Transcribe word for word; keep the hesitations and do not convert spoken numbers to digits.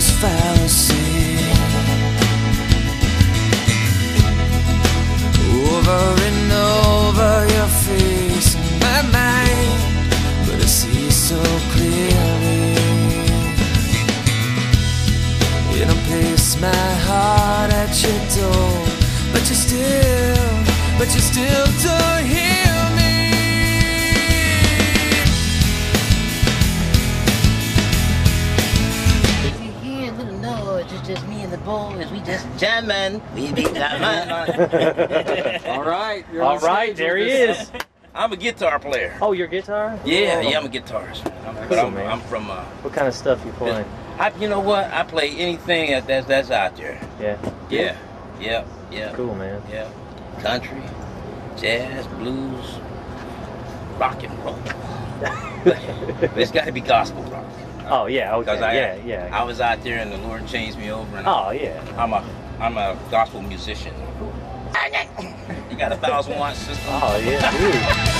fallacy. Over and over your face in my mind, but I see so clearly. You don't place my heart at your door, but you still, but you still don't hear me. If you hear a little noise, it's just me and the boys. We just jamming. We be jamming. All right. You're All right, there he is. I'm a guitar player. Oh, your guitar? Yeah, Oh. yeah, I'm a guitarist. I'm, Cool, I'm, man. I'm from. Uh, What kind of stuff you playing? I, you know what? I play anything that, that's that's out there. Yeah. Yeah, yeah, yeah. Cool, man. Yeah, country, jazz, blues, rock and roll. But it's got to be gospel rock. Oh yeah, okay. Because I, yeah, yeah. I was out there and the Lord changed me over. And Oh yeah. I'm a I'm a gospel musician. You got a thousand watt system. Oh yeah, dude.